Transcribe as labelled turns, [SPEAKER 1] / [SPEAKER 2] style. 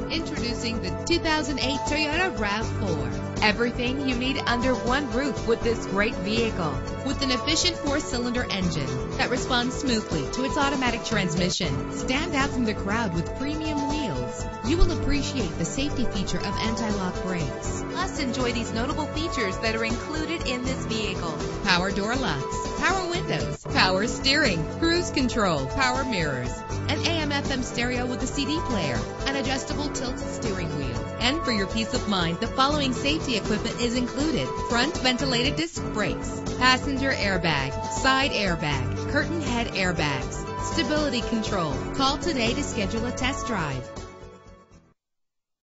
[SPEAKER 1] Introducing the 2008 Toyota RAV4. Everything you need under one roof with this great vehicle. With an efficient 4-cylinder engine that responds smoothly to its automatic transmission. Stand out from the crowd with premium wheels. You will appreciate the safety feature of anti-lock brakes. Plus, enjoy these notable features that are included in this vehicle. Power door locks, power windows, power steering, cruise control, power mirrors, an AM/FM stereo with a CD player, an adjustable tilt steering wheel. And for your peace of mind, the following safety equipment is included: front ventilated disc brakes, passenger airbag, side airbag, curtain head airbags, stability control. Call today to schedule a test drive.